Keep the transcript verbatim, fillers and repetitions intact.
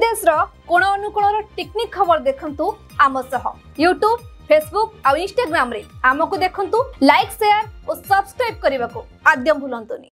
विदेश रो कोण अनुकोण टेक्निक खबर देखंतु आम सह यूट्यूब फेसबुक और इंस्टाग्राम रे आमको देखंतु लाइक शेयर और सब्सक्राइब करने को आद्यम भूलंतुनी।